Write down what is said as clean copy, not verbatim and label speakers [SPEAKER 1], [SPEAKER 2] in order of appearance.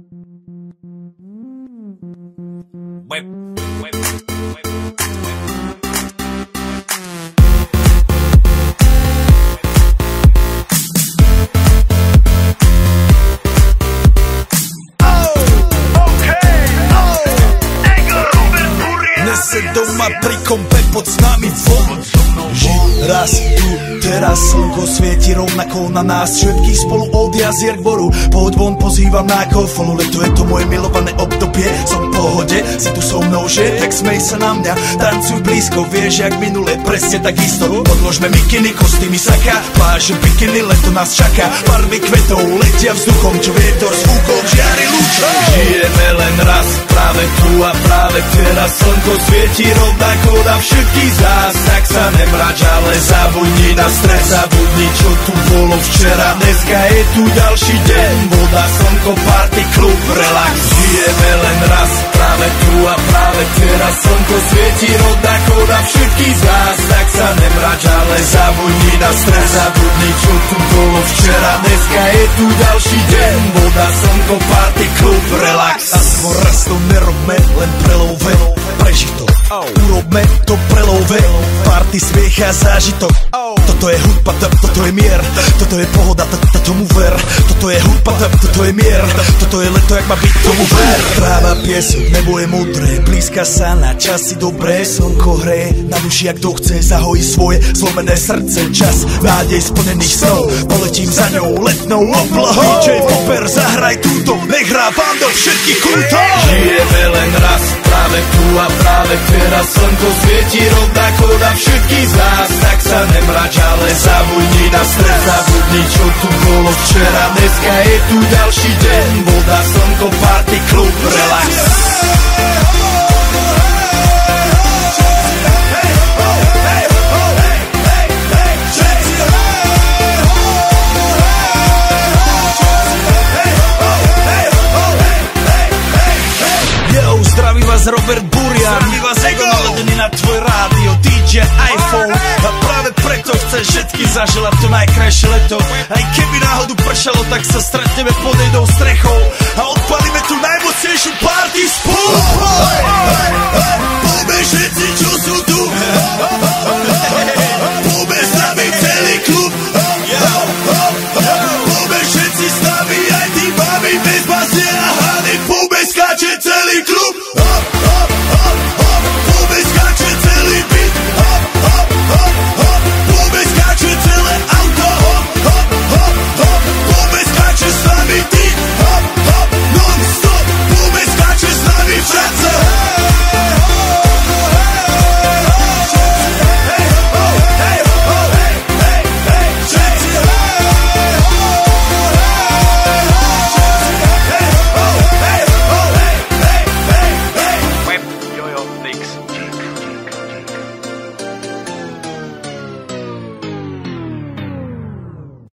[SPEAKER 1] Nese doma pri kompe pod s nami von. Raz tu, teraz slnko svieti rovnako na nás. Všetky spolu od jazier k boru. Pohoď von, pozývam na kofolu. Leto je to moje milované obdobie. Som v pohode, si tu so mnou, že? Tak smej sa na mňa, tancuj blízko. Vieš, jak minule, presne tak isto. Podložme mikiny, kostýmy saka. Pláže, bikiny, leto nás čaká. Farby kvetov letia vzduchom, čo vietor s úkom žiari lúčom. Žijeme len raz, práve tu a práve teraz. Slnko svieti rovnako na všetkých z nás. Tak sa nemrač, ale zabudni na stres. Zabudni, čo tu bolo včera. Dneska je tu ďalší deň. Voda, slnko, party, klub, relax. Žijeme len raz, práve tu a práve teraz. Slnko svieti rovnako na všetkých z nás. Tak sa nemrač, ale zabudni na stres. Zabudni, čo tu bolo včera. Dneska je tu ďalší deň. Voda, slnko, party, klub, relax. Aspoň raz to nerobme, len prelove. Prežitok, urobme to prelove. Party, smiech a zážitok. Toto je hudba, toto je mier. Toto je pohoda, tomu ver. Toto je hudba, toto je mier. Toto je leto, jak má byť, tomu ver. Tráva, piesok, nebo je modré. Blízka sa na časy dobré. Slnko hreje na duši, jak to chce. Zahojí svoje zlomené srdce. Čas nádej splnených snov. Poletím za ňou letnou oblohou. DJ Popper, zahraj túto. Nech hrá vám do všetkých kútov. Žijeme len raz, práve tu a práve teraz. Slnko svieti rovnako na všetkých z nás. Tak sa nemrač, ale zabudni na stres. Zabudni, čo tu bolo včera. Dneska je tu ďalší deň. Voda, slnko, party, klub, relax. Zdraví vás Robert Burian. Zdraví vás Ego naladený na tvoj rádio DJ iPhone. A práve preto chcem všetky zaželať to najkrajšie leto. Aj keby náhodu pršalo, tak sa stretneme pod jednou strechou.